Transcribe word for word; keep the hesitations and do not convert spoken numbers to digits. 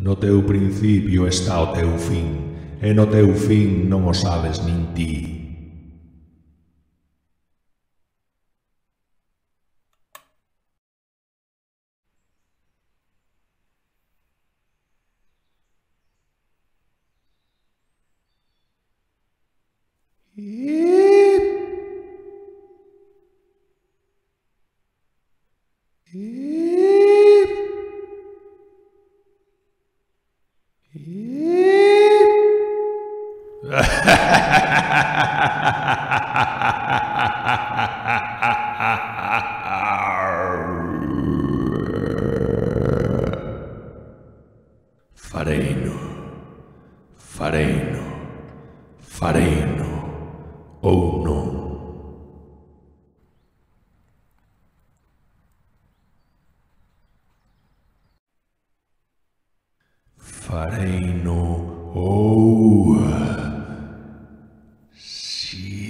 No teu principio está o teu fin, e no teu fin non o sabes nin ti. Fareino, fareino, fareino, ou non. Fareino ou... Si...